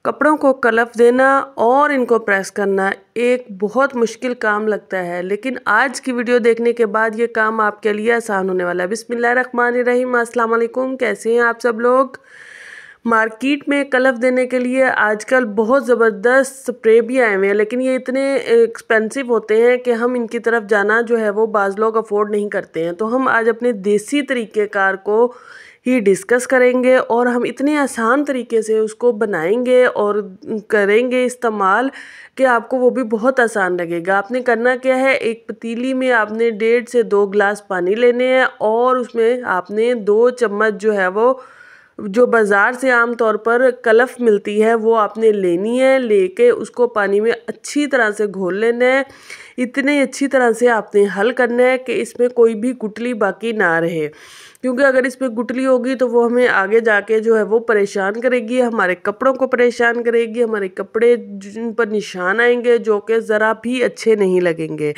कपड़ों को कलफ देना और इनको प्रेस करना एक बहुत मुश्किल काम लगता है, लेकिन आज की वीडियो देखने के बाद ये काम आपके लिए आसान होने वाला है। बिस्मिल्लाहिर्रहमानिर्रहीम, अस्सलाम वालेकुम। कैसे हैं आप सब लोग। मार्केट में कलफ देने के लिए आजकल बहुत ज़बरदस्त स्प्रे भी आए हुए हैं, लेकिन ये इतने एक्सपेंसिव होते हैं कि हम इनकी तरफ जाना जो है वो बाज़ लोग अफोर्ड नहीं करते हैं। तो हम आज अपने देसी तरीक़ेकार को ही डिस्कस करेंगे और हम इतने आसान तरीके से उसको बनाएंगे और करेंगे इस्तेमाल कि आपको वो भी बहुत आसान लगेगा। आपने करना क्या है, एक पतीली में आपने 1.5 से 2 गिलास पानी लेने हैं और उसमें आपने 2 चम्मच जो है वो जो बाज़ार से आम तौर पर कलफ मिलती है वो आपने लेनी है। लेके उसको पानी में अच्छी तरह से घोल लेना है। इतने अच्छी तरह से आपने हल करना है कि इसमें कोई भी गुठली बाकी ना रहे, क्योंकि अगर इसमें गुठली होगी तो वो हमें आगे जाके जो है वो परेशान करेगी, हमारे कपड़ों को परेशान करेगी, हमारे कपड़े जिन पर निशान आएंगे जो कि ज़रा भी अच्छे नहीं लगेंगे।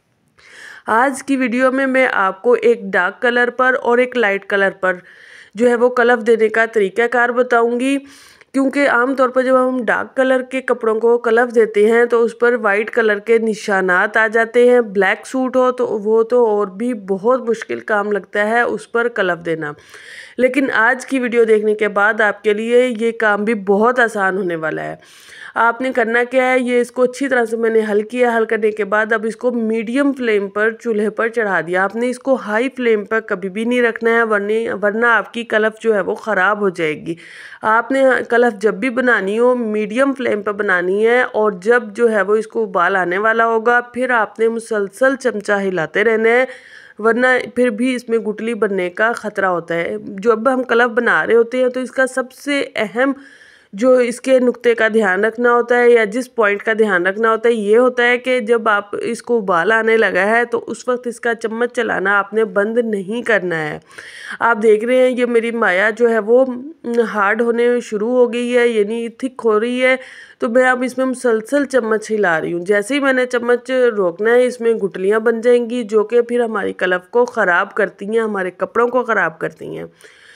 आज की वीडियो में मैं आपको एक डार्क कलर पर और एक लाइट कलर पर जो है वो कलफ देने का तरीक़ाकार बताऊंगी, क्योंकि आमतौर पर जब हम डार्क कलर के कपड़ों को कलफ देते हैं तो उस पर वाइट कलर के निशानात आ जाते हैं। ब्लैक सूट हो तो वो तो और भी बहुत मुश्किल काम लगता है उस पर कलफ देना, लेकिन आज की वीडियो देखने के बाद आपके लिए ये काम भी बहुत आसान होने वाला है। आपने करना क्या है, ये इसको अच्छी तरह से मैंने हल किया। हल करने के बाद अब इसको मीडियम फ्लेम पर चूल्हे पर चढ़ा दिया। आपने इसको हाई फ्लेम पर कभी भी नहीं रखना है, वरना आपकी कलफ जो है वो ख़राब हो जाएगी। आपने कलफ जब भी बनानी हो मीडियम फ्लेम पर बनानी है, और जब जो है वो इसको उबाल आने वाला होगा फिर आपने मुसलसल चमचा हिलाते रहना है, वरना फिर भी इसमें गुठली बनने का ख़तरा होता है। जब हम कलफ बना रहे होते हैं तो इसका सबसे अहम जो इसके नुक्ते का ध्यान रखना होता है या जिस पॉइंट का ध्यान रखना होता है ये होता है कि जब आप इसको उबाल आने लगा है तो उस वक्त इसका चम्मच चलाना आपने बंद नहीं करना है। आप देख रहे हैं ये मेरी माया जो है वो हार्ड होने शुरू हो गई है, यानी थिक हो रही है। तो मैं अब इसमें मुसलसल चम्मच हिला रही हूँ। जैसे ही मैंने चम्मच रोकना है इसमें गुठलियाँ बन जाएंगी जो कि फिर हमारी कलफ को ख़राब करती हैं, हमारे कपड़ों को ख़राब करती हैं।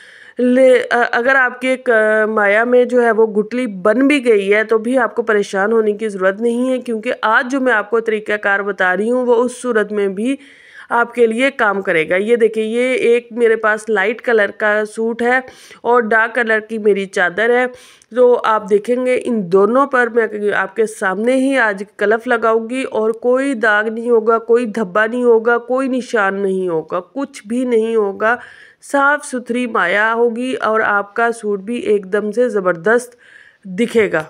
अगर आपके एक माया में जो है वो गुठली बन भी गई है तो भी आपको परेशान होने की ज़रूरत नहीं है, क्योंकि आज जो मैं आपको तरीक़ाकार बता रही हूँ वो उस सूरत में भी आपके लिए काम करेगा। ये देखिए, ये एक मेरे पास लाइट कलर का सूट है और डार्क कलर की मेरी चादर है। तो आप देखेंगे इन दोनों पर मैं आपके सामने ही आज कलफ लगाऊंगी और कोई दाग नहीं होगा, कोई धब्बा नहीं होगा, कोई निशान नहीं होगा, कुछ भी नहीं होगा। साफ़ सुथरी माया होगी और आपका सूट भी एकदम से ज़बरदस्त दिखेगा।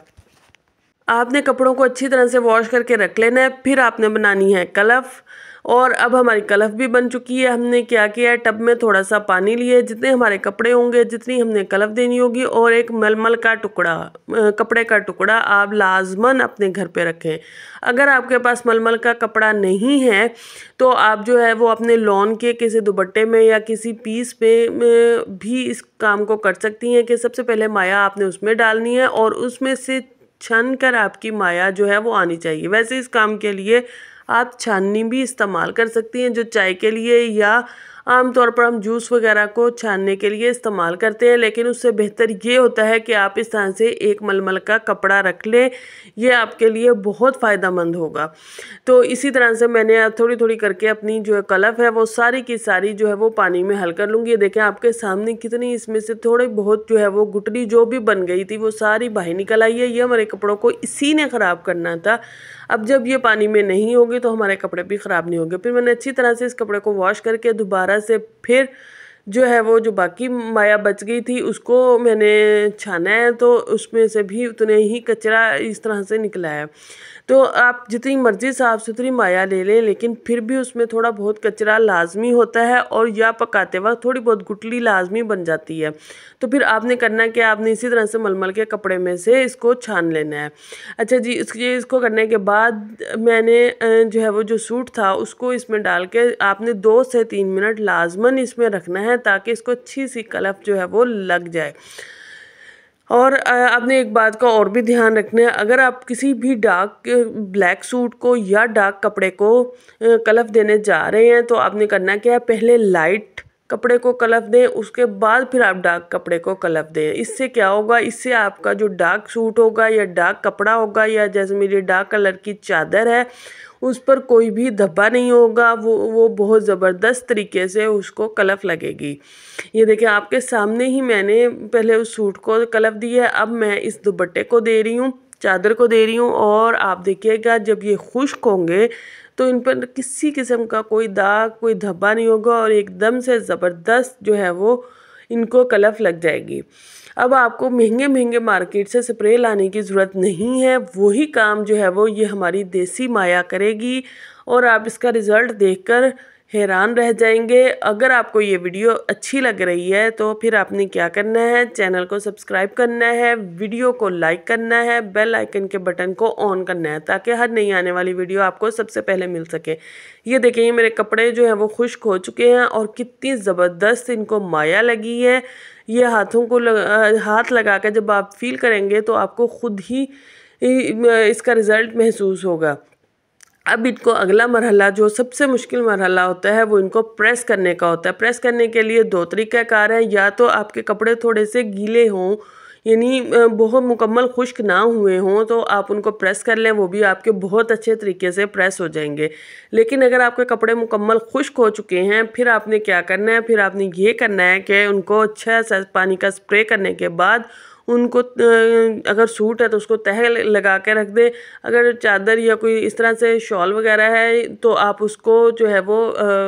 आपने कपड़ों को अच्छी तरह से वॉश करके रख लेना है, फिर आपने बनानी है कलफ। और अब हमारी कलफ भी बन चुकी है। हमने क्या किया है, टब में थोड़ा सा पानी लिए, जितने हमारे कपड़े होंगे जितनी हमने कलफ देनी होगी, और एक मलमल का टुकड़ा, कपड़े का टुकड़ा आप लाजमन अपने घर पे रखें। अगर आपके पास मलमल का कपड़ा नहीं है तो आप जो है वो अपने लॉन के किसी दुपट्टे में या किसी पीस में भी इस काम को कर सकती हैं कि सबसे पहले माया आपने उसमें डालनी है और उसमें से छन कर आपकी माया जो है वो आनी चाहिए। वैसे इस काम के लिए आप छाननी भी इस्तेमाल कर सकती हैं, जो चाय के लिए या आमतौर पर हम जूस वगैरह को छानने के लिए इस्तेमाल करते हैं, लेकिन उससे बेहतर ये होता है कि आप इस तरह से एक मलमल का कपड़ा रख लें। ये आपके लिए बहुत फ़ायदेमंद होगा। तो इसी तरह से मैंने थोड़ी थोड़ी करके अपनी जो कलफ है वो सारी की सारी जो है वो पानी में हल कर लूँगी। देखें आपके सामने कितनी इसमें से थोड़ी बहुत जो है वो गुठली जो भी बन गई थी वो सारी बाहर निकल आई है। ये हमारे कपड़ों को इसी ने ख़राब करना था। अब जब ये पानी में नहीं होगी तो हमारे कपड़े भी ख़राब नहीं होंगे। फिर मैंने अच्छी तरह से इस कपड़े को वॉश करके दोबारा से फिर जो है वो जो बाकी माया बच गई थी उसको मैंने छाना है, तो उसमें से भी उतने ही कचरा इस तरह से निकला है। तो आप जितनी मर्ज़ी साफ़ सुथरी माया ले लें, लेकिन फिर भी उसमें थोड़ा बहुत कचरा लाजमी होता है और या पकाते वक्त थोड़ी बहुत गुठली लाजमी बन जाती है। तो फिर आपने करना है कि आपने इसी तरह से मलमल के कपड़े में से इसको छान लेना है। अच्छा जी, इसको करने के बाद मैंने जो है वो जो सूट था उसको इसमें डाल के आपने 2 से 3 मिनट लाजमन इसमें रखना है ताकि इसको अच्छी सी कलफ जो है वो लग जाए। और आपने एक बात का और भी ध्यान रखना है, अगर आप किसी भी डार्क ब्लैक सूट को या डार्क कपड़े को कलफ देने जा रहे हैं तो आपने करना क्या है, पहले लाइट कपड़े को कलफ दें, उसके बाद फिर आप डार्क कपड़े को कलफ दें। इससे क्या होगा, इससे आपका जो डार्क सूट होगा या डार्क कपड़ा होगा या जैसे मेरी डार्क कलर की चादर है उस पर कोई भी धब्बा नहीं होगा, वो बहुत ज़बरदस्त तरीके से उसको कलफ लगेगी। ये देखिए आपके सामने ही मैंने पहले उस सूट को कलफ दिया है, अब मैं इस दुपट्टे को दे रही हूँ, चादर को दे रही हूँ। और आप देखिएगा जब ये खुश्क होंगे तो इन पर किसी किस्म का कोई दाग, कोई धब्बा नहीं होगा और एकदम से ज़बरदस्त जो है वो इनको कलफ लग जाएगी। अब आपको महंगे महंगे मार्केट से स्प्रे लाने की ज़रूरत नहीं है, वही काम जो है वो ये हमारी देसी माया करेगी और आप इसका रिज़ल्ट देखकर हैरान रह जाएंगे। अगर आपको ये वीडियो अच्छी लग रही है तो फिर आपने क्या करना है, चैनल को सब्सक्राइब करना है, वीडियो को लाइक करना है, बेल आइकन के बटन को ऑन करना है ताकि हर नई आने वाली वीडियो आपको सबसे पहले मिल सके। ये देखें ये मेरे कपड़े जो हैं वो खुश्क हो चुके हैं और कितनी ज़बरदस्त इनको माया लगी है। ये हाथों को हाथ लगा कर जब आप फील करेंगे तो आपको खुद ही इसका रिज़ल्ट महसूस होगा। अब इनको अगला मरहला जो सबसे मुश्किल मरहला होता है वो इनको प्रेस करने का होता है। प्रेस करने के लिए दो तरीक़ाकार हैं, या तो आपके कपड़े थोड़े से गीले हों यानी बहुत मुकम्मल खुश्क ना हुए हों तो आप उनको प्रेस कर लें, वो भी आपके बहुत अच्छे तरीके से प्रेस हो जाएंगे। लेकिन अगर आपके कपड़े मुकम्मल खुश्क हो चुके हैं फिर आपने क्या करना है, फिर आपने ये करना है कि उनको अच्छा सा पानी का स्प्रे करने के बाद उनको अगर सूट है तो उसको तह लगा के रख दें, अगर चादर या कोई इस तरह से शॉल वगैरह है तो आप उसको जो है वो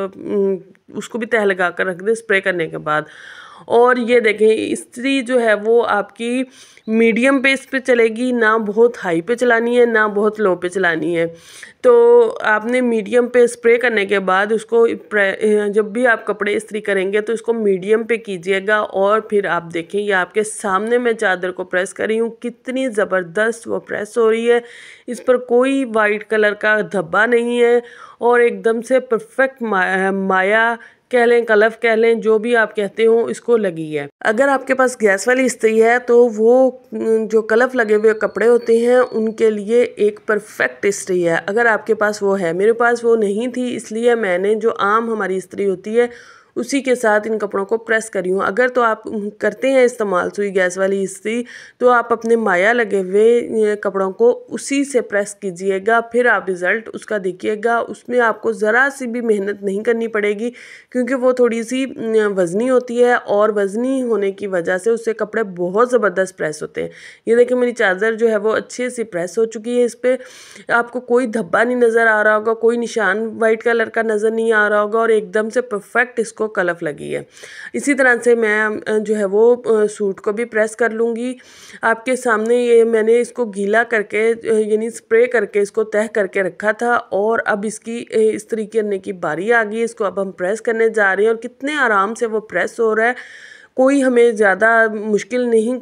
उसको भी तह लगा कर रख दें स्प्रे करने के बाद। और ये देखें इस्त्री जो है वो आपकी मीडियम पे इस पे चलेगी, ना बहुत हाई पे चलानी है ना बहुत लो पे चलानी है। तो आपने मीडियम पे स्प्रे करने के बाद उसको जब भी आप कपड़े इस्त्री करेंगे तो इसको मीडियम पे कीजिएगा और फिर आप देखें ये आपके सामने मैं चादर को प्रेस कर रही हूँ, कितनी ज़बरदस्त वो प्रेस हो रही है। इस पर कोई वाइट कलर का धब्बा नहीं है और एकदम से परफेक्ट माया कह लें, कलफ कह लें, जो भी आप कहते हो इसको लगी है। अगर आपके पास गैस वाली इस्त्री है तो वो जो कलफ लगे हुए कपड़े होते हैं उनके लिए एक परफेक्ट इस्त्री है। अगर आपके पास वो है, मेरे पास वो नहीं थी इसलिए मैंने जो आम हमारी इस्त्री होती है उसी के साथ इन कपड़ों को प्रेस करी हूँ। अगर तो आप करते हैं इस्तेमाल सुई गैस वाली इस्त्री तो आप अपने माया लगे हुए कपड़ों को उसी से प्रेस कीजिएगा, फिर आप रिज़ल्ट उसका देखिएगा। उसमें आपको ज़रा सी भी मेहनत नहीं करनी पड़ेगी क्योंकि वो थोड़ी सी वज़नी होती है और वज़नी होने की वजह से उससे कपड़े बहुत ज़बरदस्त प्रेस होते हैं। ये देखिए मेरी चादर जो है वो अच्छे से प्रेस हो चुकी है, इस पर आपको कोई धब्बा नहीं नज़र आ रहा होगा, कोई निशान वाइट कलर का नज़र नहीं आ रहा होगा और एकदम से परफेक्ट इसको कलफ लगी है। इसी तरह से मैं जो है वो सूट को भी प्रेस कर लूँगी। आपके सामने ये मैंने इसको गीला करके यानी स्प्रे करके इसको तह करके रखा था और अब इसकी इस्त्री करने की बारी आ गई है। इसको अब हम प्रेस करने जा रहे हैं और कितने आराम से वो प्रेस हो रहा है। कोई हमें ज़्यादा मुश्किल नहीं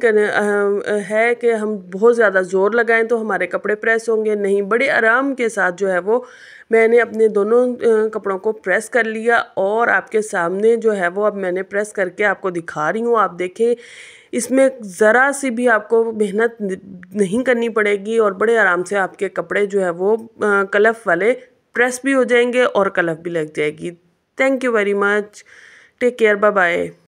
है कि हम बहुत ज़्यादा ज़ोर लगाएं तो हमारे कपड़े प्रेस होंगे, नहीं, बड़े आराम के साथ जो है वो मैंने अपने दोनों कपड़ों को प्रेस कर लिया और आपके सामने जो है वो अब मैंने प्रेस करके आपको दिखा रही हूँ। आप देखें इसमें ज़रा सी भी आपको मेहनत नहीं करनी पड़ेगी और बड़े आराम से आपके कपड़े जो है वो कलफ वाले प्रेस भी हो जाएंगे और कलफ भी लग जाएगी। Thank you very much, take care, bye bye.